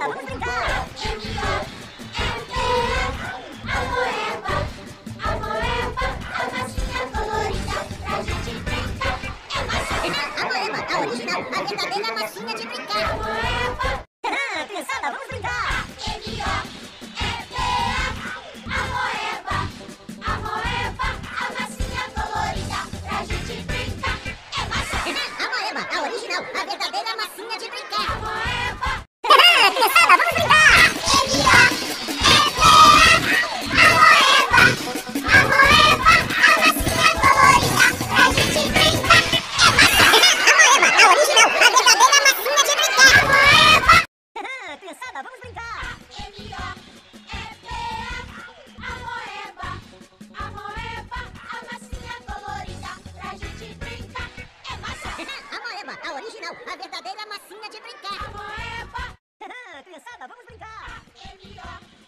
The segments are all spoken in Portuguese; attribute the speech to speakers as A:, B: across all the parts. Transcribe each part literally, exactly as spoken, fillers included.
A: vamos brincar!
B: A moeba, a moeba, a massinha colorida pra gente brincar. É massa.
A: A moeba, a original, a verdadeira massinha de brincar!
B: A moeba,
A: Criançada, vamos brincar!
B: M O E B A. A moeba, a moeba, a massinha colorida pra gente brincar. É massa.
A: A moeba, a original, a verdadeira massinha de brincar!
B: A moeba,
A: Criançada, vamos brincar!
B: M O E B A. A moeba, a moeba, a massinha colorida pra gente brincar. É massa.
A: A moeba, a original, a verdadeira massinha de brincar!
B: A moeba,
A: Criançada, vamos brincar!
B: M O E B A. A moeba, a moeba, a massinha colorida pra gente brincar. É massa.
A: A moeba, a original, a verdadeira massinha de brincar!
B: A moeba,
A: Criançada, vamos brincar!
B: M O E B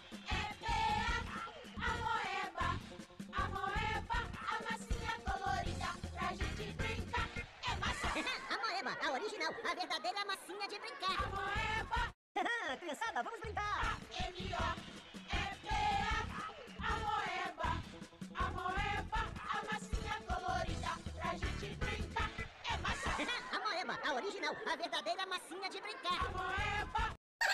B: A. A moeba, a moeba, a massinha colorida pra gente brincar. É massa.
A: A moeba, a original, a verdadeira massinha de brincar!
B: A moeba,
A: Criançada, vamos brincar!
B: M O E B A. A moeba, a moeba, a massinha colorida pra gente brincar. É massa.
A: A moeba, a original, a verdadeira massinha de brincar!
B: A moeba,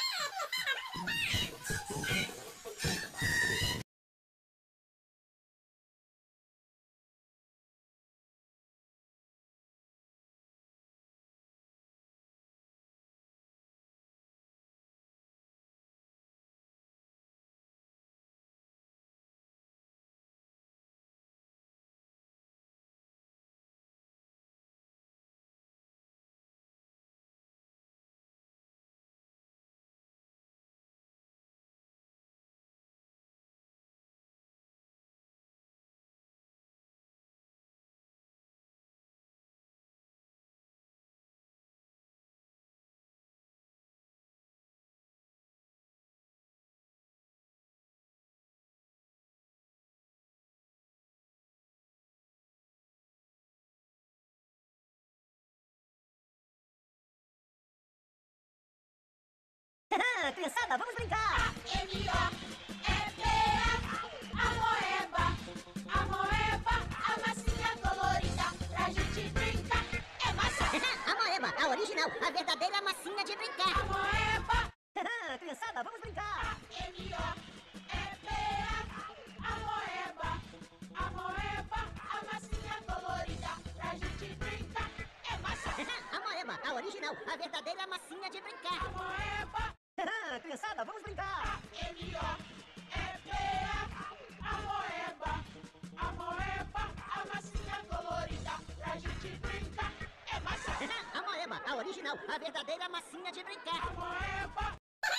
A: Criançada, vamos brincar!
B: M O E B A. A moeba, a moeba, a massinha colorida pra gente brincar. É massa.
A: A moeba, a original, a verdadeira massinha de brincar!
B: A moeba,
A: Criançada, vamos brincar!
B: M O E B A. A moeba, a moeba, a massinha colorida pra gente brincar. É massa.
A: A moeba, a original, a verdadeira massinha de brincar!
B: A moeba,
A: Criançada, vamos brincar!
B: M O E B A. A moeba, a moeba, a massinha colorida pra gente brincar. É massa.
A: A moeba, a original, a verdadeira massinha de brincar!
B: A moeba,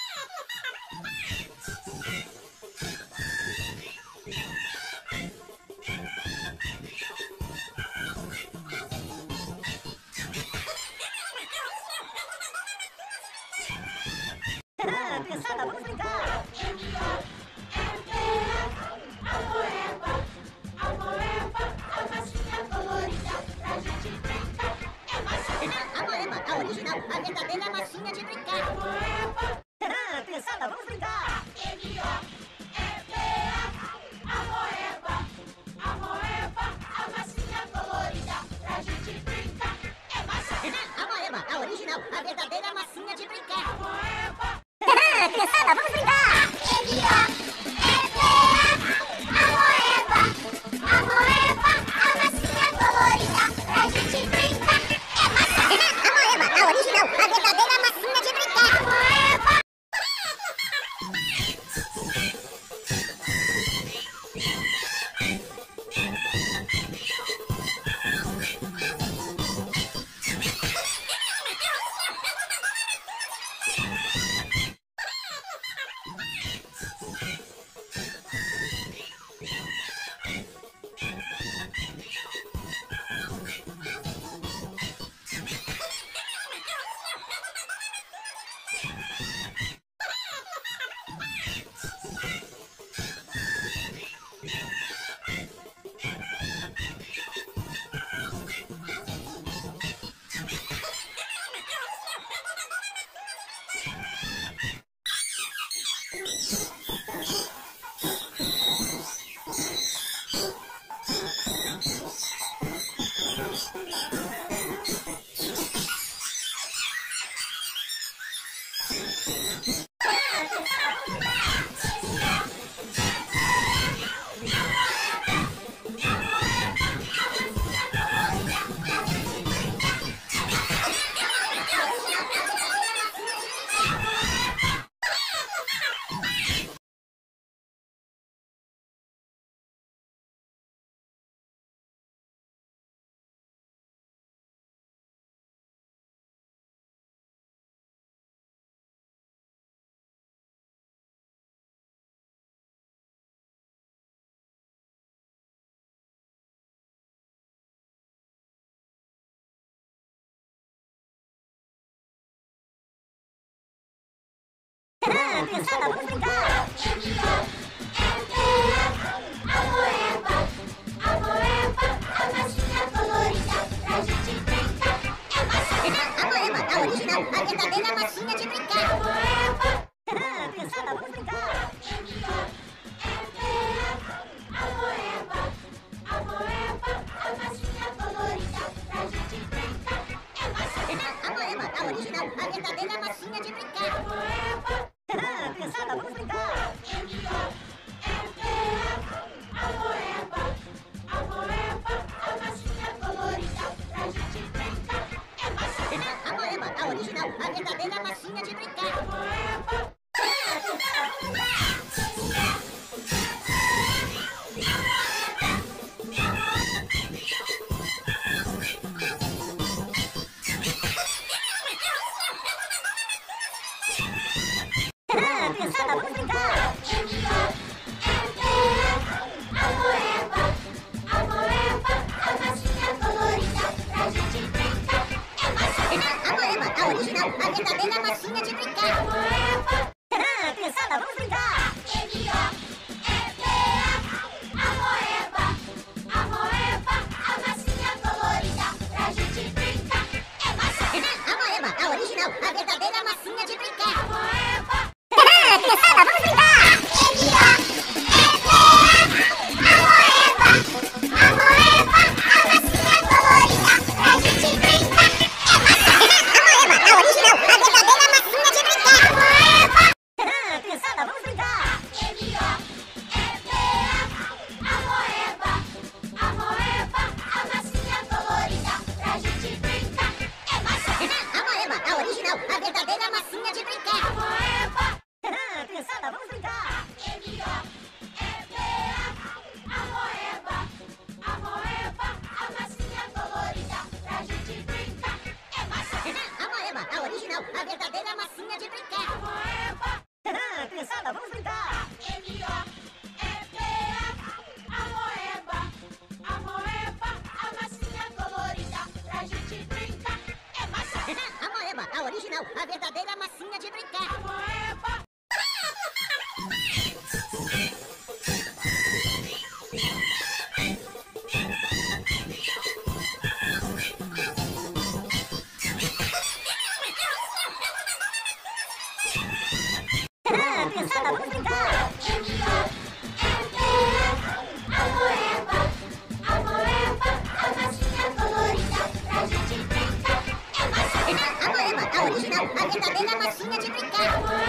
A: Criançada, vamos brincar!
B: M O E B A. A moeba, a moeba, a massinha colorida pra gente brincar. É massa.
A: A moeba, a original, a verdadeira massinha de
B: A
A: brincar!
B: moeba,
A: Criançada, vamos brincar!
B: M O E B A. A moeba, a moeba, a massinha colorida pra gente brincar. É massa.
A: A moeba, a original, a verdadeira massinha de brincar!
B: A moeba,
A: Criançada, vamos brincar!
B: M O E B A. A moeba, a moeba, a massinha colorida pra gente brincar. É massa.
A: A moeba, a original, a verdadeira massinha de brincar!
B: A moeba,
A: Ah, criançada, vamos brincar!
B: A moeba, a moeba, a massinha colorida pra gente brincar. É massinha.
A: A moeba, a original, a verdadeira massinha de brincar.
B: A moeba,
A: Ah, criançada, vamos brincar!
B: a moeba, a moeba, a massinha colorida pra gente brincar. É massinha.
A: A moeba, a original, a verdadeira massinha de brincar.
B: A moeba,
A: Ah, criançada, vamos brincar!
B: a moeba, a moeba, a massinha colorida pra gente brincar. É massinha.
A: A moeba, a original, a verdadeira massinha de brincar.
B: A moeba,
A: Ah, criançada, vamos brincar!
B: a moeba, a moeba, a massinha colorida pra gente brincar. É massinha.
A: A moeba, a original, a verdadeira massinha de brincar.
B: A moeba,
A: Ah, criançada, vamos brincar!
B: a moeba, a moeba, a massinha colorida pra gente brincar. É massinha.
A: A moeba, a original, a verdadeira massinha de brincar.
B: A moeba,
A: Ah, criançada, vamos brincar!
B: a moeba, a massinha colorida pra gente brincar.
A: A moeba, a original, a verdadeira massinha de brincar.
B: A moeba,
A: Ah, criançada, vamos brincar!
B: a moeba, a moeba, a massinha colorida pra gente brincar. É massinha.
A: A moeba, a original, a verdadeira massinha de brincar.
B: A moeba,
A: Ah, criançada, vamos brincar!
B: a moeba, a moeba, a massinha colorida pra gente brincar. É massinha.
A: A moeba, a original, a verdadeira massinha de brincar.
B: A moeba,
A: Ah, criançada, vamos brincar!
B: a moeba, a moeba, a massinha colorida pra gente brincar. É massinha.
A: A moeba, a original, a verdadeira massinha de brincar.
B: A moeba,
A: Ah, criançada, vamos brincar!
B: a moeba, a moeba, a massinha colorida pra gente brincar. É massinha.
A: A moeba, a original, a verdadeira massinha de brincar.
B: A moeba,